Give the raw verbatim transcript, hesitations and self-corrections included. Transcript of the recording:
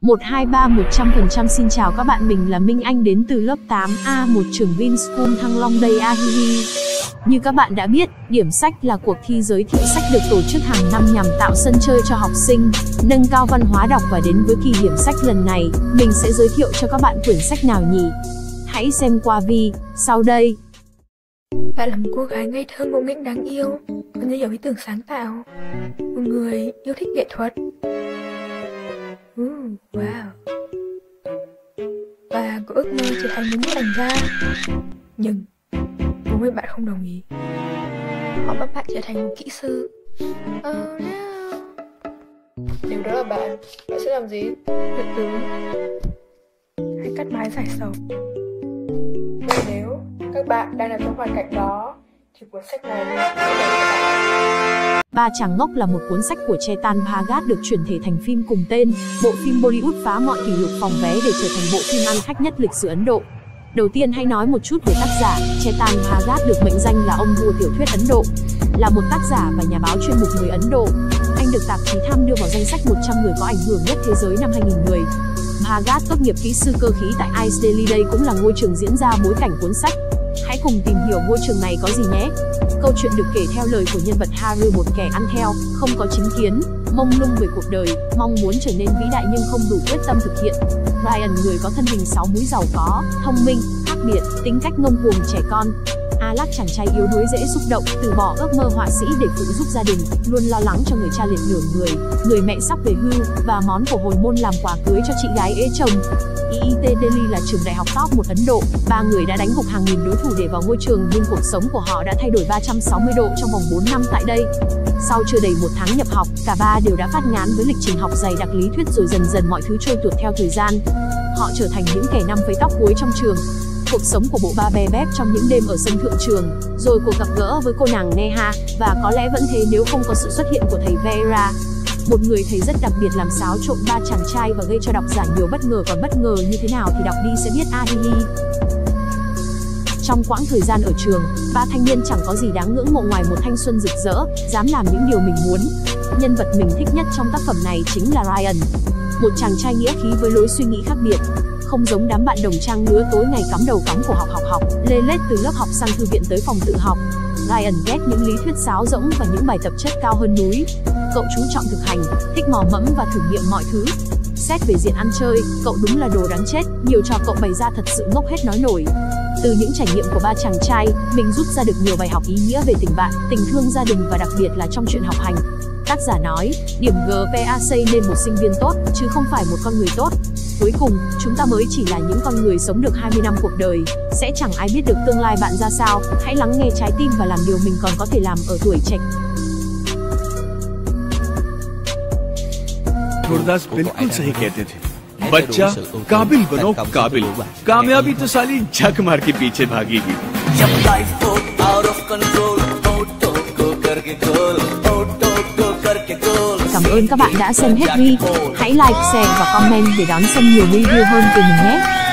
một hai ba một trăm phần trăm. Xin chào các bạn, mình là Minh Anh đến từ lớp tám A một trường Vinschool Thăng Long đây a hi hi. Như các bạn đã biết, Điểm Sách là cuộc thi giới thiệu sách được tổ chức hàng năm nhằm tạo sân chơi cho học sinh, nâng cao văn hóa đọc, và đến với kỳ Điểm Sách lần này, mình sẽ giới thiệu cho các bạn quyển sách nào nhỉ? Hãy xem qua vi sau đây. Bạn là một cô gái ngây thơ ngộ nghĩnh đáng yêu, có nhiều ý tưởng sáng tạo, một người yêu thích nghệ thuật. Uh, wow. Và có ước mơ trở thành một nhiếp ảnh gia. Nhưng bố mẹ bạn không đồng ý. Họ bắt bạn trở thành một kỹ sư. Oh no. Nếu đó là bạn, bạn sẽ làm gì? Việc tướng hay cắt mái giải sầu. Nhưng nếu các bạn đang nằm trong hoàn cảnh đó thì cuốn sách này sẽ là bạn. Ba Chàng Ngốc là một cuốn sách của Chetan Bhagat được chuyển thể thành phim cùng tên. Bộ phim Bollywood phá mọi kỷ lục phòng vé để trở thành bộ phim ăn khách nhất lịch sử Ấn Độ. Đầu tiên hãy nói một chút về tác giả. Chetan Bhagat được mệnh danh là ông vua tiểu thuyết Ấn Độ, là một tác giả và nhà báo chuyên mục người Ấn Độ. Anh được tạp chí Time đưa vào danh sách một trăm người có ảnh hưởng nhất thế giới năm hai nghìn mười. Bhagat tốt nghiệp kỹ sư cơ khí tại i xê Delhi, đây cũng là ngôi trường diễn ra bối cảnh cuốn sách. Hãy cùng tìm hiểu ngôi trường này có gì nhé. Câu chuyện được kể theo lời của nhân vật Haru, một kẻ ăn theo, không có chính kiến, mông lung về cuộc đời, mong muốn trở nên vĩ đại nhưng không đủ quyết tâm thực hiện. Ryan, người có thân hình sáu múi, giàu có, thông minh, khác biệt, tính cách ngông cuồng trẻ con. Alak, chàng trai yếu đuối dễ xúc động, từ bỏ ước mơ họa sĩ để phụ giúp gia đình, luôn lo lắng cho người cha liệt nửa người, người mẹ sắp về hưu, và món của hồi môn làm quà cưới cho chị gái ế chồng. i ai ti Delhi là trường đại học top một Ấn Độ. Ba người đã đánh gục hàng nghìn đối thủ để vào ngôi trường, nhưng cuộc sống của họ đã thay đổi ba trăm sáu mươi độ trong vòng bốn năm tại đây. Sau chưa đầy một tháng nhập học, cả ba đều đã phát ngán với lịch trình học dày đặc lý thuyết, rồi dần dần mọi thứ trôi tuột theo thời gian. Họ trở thành những kẻ năm phẩy tóc cuối trong trường. Cuộc sống của bộ ba be bép trong những đêm ở sân thượng trường, rồi cuộc gặp gỡ với cô nàng Neha, và có lẽ vẫn thế nếu không có sự xuất hiện của thầy Vera, một người thầy rất đặc biệt làm xáo trộn ba chàng trai và gây cho độc giả nhiều bất ngờ. Còn bất ngờ như thế nào thì đọc đi sẽ biết a hi hi. Trong quãng thời gian ở trường, ba thanh niên chẳng có gì đáng ngưỡng mộ ngoài một thanh xuân rực rỡ, dám làm những điều mình muốn. Nhân vật mình thích nhất trong tác phẩm này chính là Ryan, một chàng trai nghĩa khí với lối suy nghĩ khác biệt. Không giống đám bạn đồng trang lứa tối ngày cắm đầu cắm cổ học học học, lê lết từ lớp học sang thư viện tới phòng tự học. Ryan ghét những lý thuyết sáo rỗng và những bài tập chất cao hơn núi. Cậu chú trọng thực hành, thích mò mẫm và thử nghiệm mọi thứ. Xét về diện ăn chơi, cậu đúng là đồ đáng chết, nhiều trò cậu bày ra thật sự ngốc hết nói nổi. Từ những trải nghiệm của ba chàng trai, mình rút ra được nhiều bài học ý nghĩa về tình bạn, tình thương gia đình và đặc biệt là trong chuyện học hành. Tác giả nói, điểm giê pê a xây nên một sinh viên tốt, chứ không phải một con người tốt. Cuối cùng, chúng ta mới chỉ là những con người sống được hai mươi năm cuộc đời, sẽ chẳng ai biết được tương lai bạn ra sao. Hãy lắng nghe trái tim và làm điều mình còn có thể làm ở tuổi trẻ. Gurdas बिल्कुल सही कहते थे, बच्चा काबिल बनो काबिल, कामयाबी तो साली झक मार के पीछे भागेगी। जब लाइफ को आउट ऑफ कंट्रोल, ऑटो को करके गोल, ऑटो को करके गोल। Cảm ơn các bạn đã xem hết video. Hãy like, share và comment để đón xem nhiều video hơn từ mình nhé.